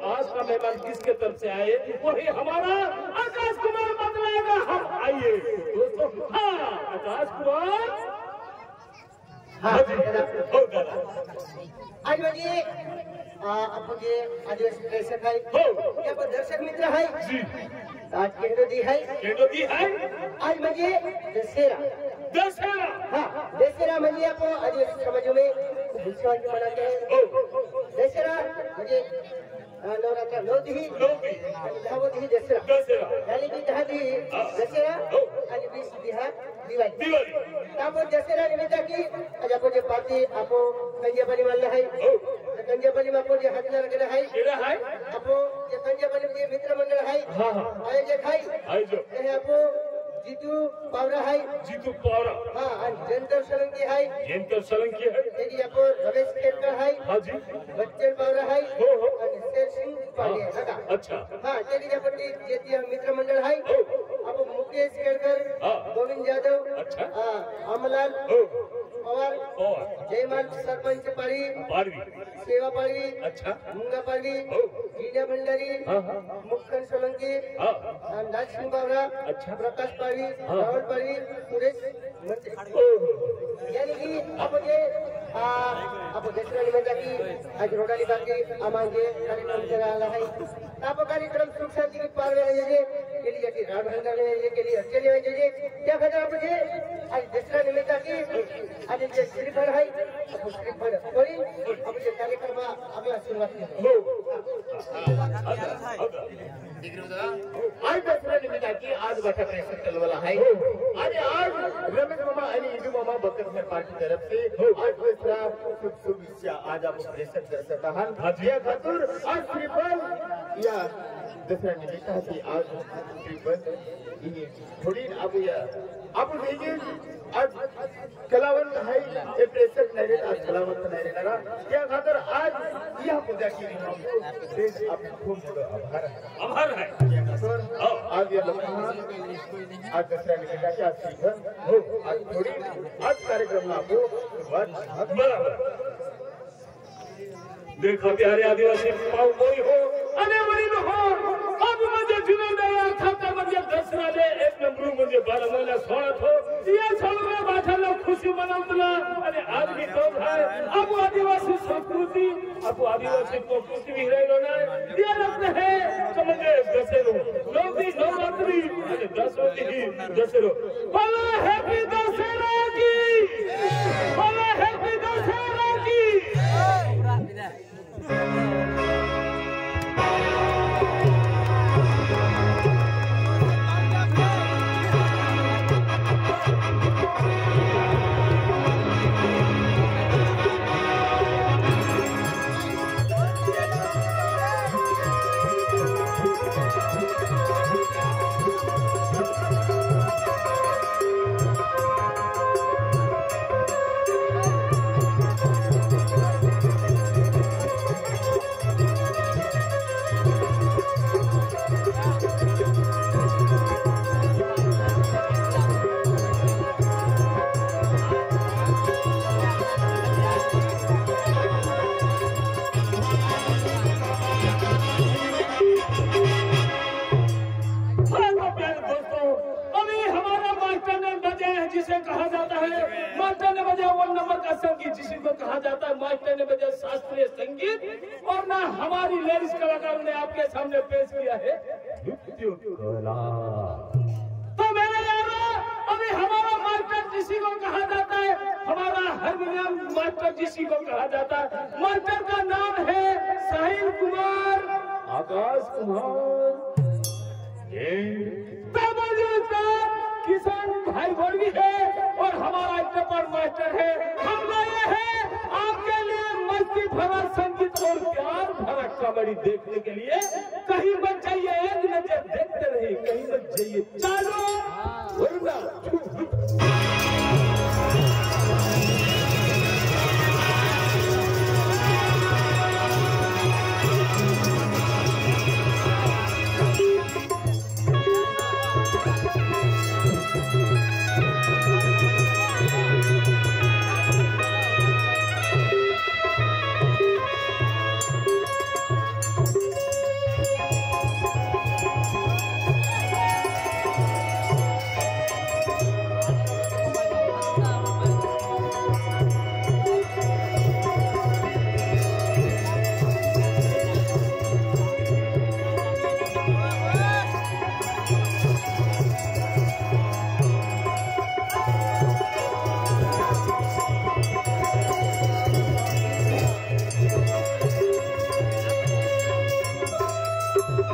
आज का मेहमान किसके तरफ से आए वही हमारा आकाश कुमार बतलाएगा। हम आइए दोस्तों। हाँ आकाश कुमार। हाँ आज बजे आपके आदिवासी दर्शक है यहाँ पर दर्शक मित्र है जी आज केंद्र दी है आज बजे दशहरा हाँ दशहरा मजे आपको आदिवासी समाजों में विश्वास मनाते हैं। दशहरा मुझे नवरात्र 9 दिन दशहरा यानी कि 10 दिन दशहरा आणि 20 दिवस दिवाळी त्यामुळे दशहरा निमित्त की आज आपण जे पार्टी आपण कंजापली मानलं आहे कंजापली आपण जे हातला केलं आहे आपण जे कंजापली जे मित्र मंडळ आहे आयोजक आहे हे आपण जीतू पावरा है जीतू पावरा हाँ और जयंकर सोलंकी है तेरी अपन रमेश केरकर है हाँ जी बच्चन पावरा है हो और शेर सिंह पालिया है अच्छा हाँ तेरी अपन जेतिया मित्र मंडल है अब मुकेश केरकर गोविंद यादव अच्छा अमलाल पवार जयमाल सरपंच पाड़ी सेवा पाड़ी अच्छा मुंगा पाड़ी जीना भंडारी मुक्कन सोलंकी नाथ सिंह बावरा अच्छा प्रकाश पाड़ी राहुल पाड़ी सुरेश यानी कि आप दसरा निमित्त की आज रोडाली बाकी आमांगे कार्यक्रम चला रहा है आप कार्यक्रम सुख शांति की पार में के लिए कि राम भंडार में के लिए अच्छे में जे क्या खबर आप जे आज दसरा निमित्त की आज जे श्रीफल है श्रीफल कोई अब जे कार्यक्रम अगला शुरुआत आज दसरा निमित्त की आज मोठा प्रयत्न चालवला आहे आणि आज रमेश मामा आणि इंदू मामा बकरसर पार्टी तरफ से आज दसरा शुभेच्छा आज आपण प्रयत्न करत आहात या खातर आज श्रीफल या दसरा निमित्त की आज श्रीफल ही थोडी आपण देखील आज कलावंत आहे हे प्रेक्षक नाही आज कलावंत नाही रहणार या खातर आज या पूजा केली देश आपण खूप आभार है आज या लोकांना आज दसऱ्या निमित्ताची आज श्रीफल आज थोडी आज कार्यक्रमला आपण सुरुवात बराबर देखो प्यारे आदिवासी पाव कोई हो अने वरील हो अब मुझे जुनून खाता म्हणजे दसरा ले एक नंबर म्हणजे 12 महिना 16 हो या सगळ्या बाठाला खुशी मनवतला आणि आज भी तो है अब आदिवासी संस्कृति अब आदिवासी संस्कृति भी रहिलो नाही या लगते है तो म्हणजे दसरो लोग भी नवरात्रि आणि 10 ही दसरो बोलो हैप्पी दसरा की बोलो हैप्पी दसरा की जिसे कहा जाता है मास्टर ने बजाया 1 नंबर का संगीत जिसको कहा जाता है मास्टर ने बजाया शास्त्रीय संगीत और ना हमारी लेडीज कलाकारों ने आपके सामने पेश किया है तो मेरे यारों अभी हमारा मास्टर जिसी को कहा जाता है हमारा हारमोनियम मास्टर जिसी को कहा जाता है मास्टर का नाम है साहिल कुमार आकाश कुमार किसान भाई बोलवी है और हमारा टपर मास्टर है हम लाए हैं आपके लिए मस्ती भरा संगीत और प्यार भरा कबड्डी देखने के लिए कहीं मत जाइए एक नजर देखते रहिए कहीं मत जाइए चलो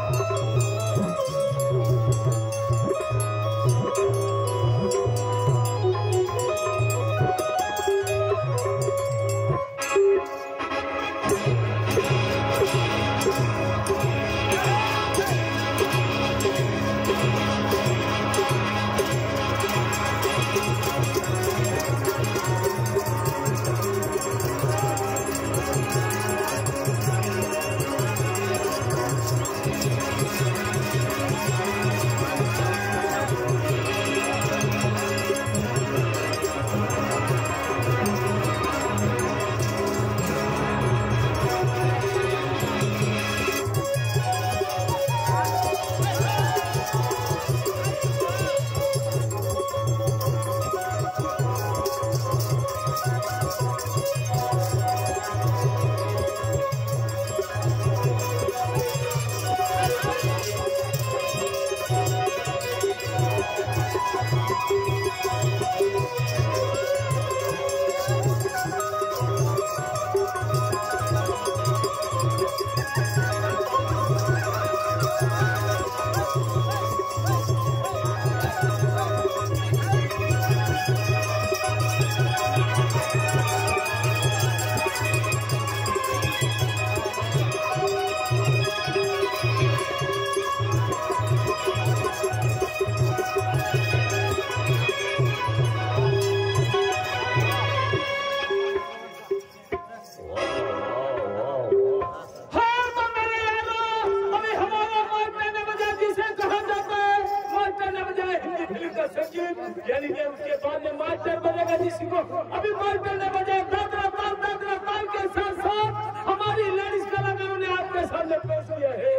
यानी कि उसके बाद में मास्टर बनेगा जिसी को अभी मास्टर ने बजाया दादरा ताल के साथ साथ हमारी लेडीज कलाकारों ने आपके सामने पेश किया है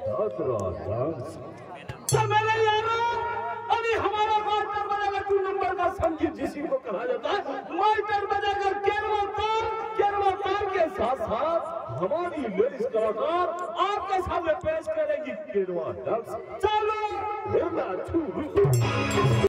दादरा डांस। तो मेरे यारों अभी हमारा मास्टर बनेगा 2 नंबर का संगीत जिसी को कहा जाता है। मास्टर बजाएगा केरवा ताल के साथ साथ हमारी लेडीज कलाकार आपके सामने पेश करेगी केरवा डांस। चलो